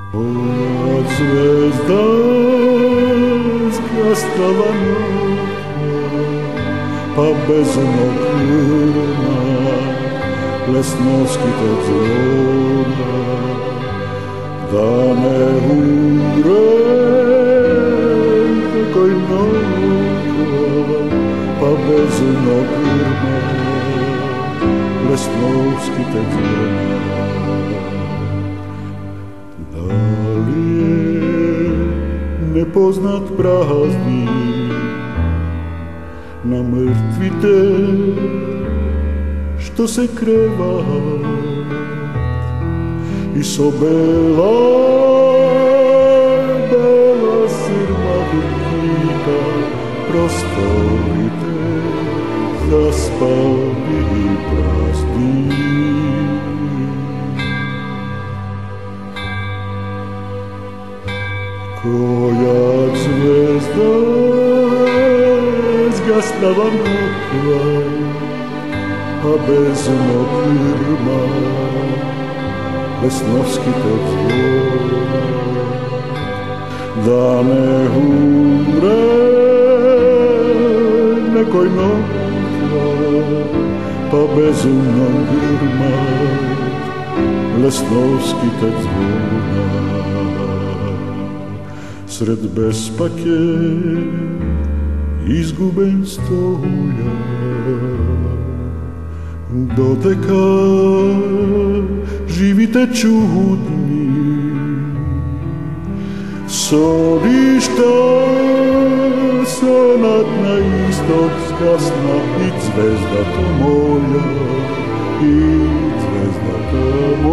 Koja zvezda zgastala nokta, pa bezumno krma lesnovskite zvona, da ne umre nekoj nokta, pa bezumno krma lesnovskite zvona. Nepoznat praznik na mrtvite što se krevat i sobela bela sirma duknika prostorite zaspali i prazni. Koja zvezda zgasnala nokva, a bezumno krma lesnovskite zvona, da ne umre nekoj nokva, pa bezumno krma lesnovskite zvona. Sred bespake izguben stoja, doteka živite čudni, sodišta sanat na istok zgasna i zvezda ta moja, i zvezda ta moja.